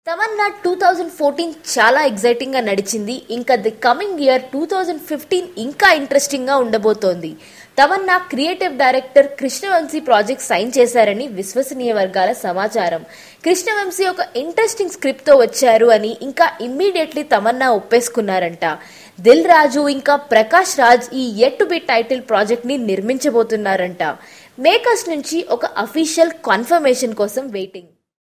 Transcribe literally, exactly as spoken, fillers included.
Tamannaah two thousand fourteen చాలా exciting గా నడిచింది. ఇంకా the coming year two thousand fifteen ఇంకా ఇంట్రెస్టింగ్ గా ఉండబోతోంది. Tamannaah creative director Krishnavamsi project sign చేశారని విశ్వసనీయ వర్గాల సమాచారం. కృష్ణవంశీ ఒక ఇంట్రెస్టింగ్ స్క్రిప్ట్ తో వచ్చారు అని, ఇంకా ఇమ్మీడియట్లీ తమన్నా ఒప్పేసుకున్నారంట. దిల్ రాజు ఇంకా ప్రకాష్ రాజ్ ఈ yet to be title project ని నిర్మించబోతున్నారంట. మేకర్స్ నుంచి ఒక అఫీషియల్ కన్ఫర్మేషన్ కోసం వెయిటింగ్.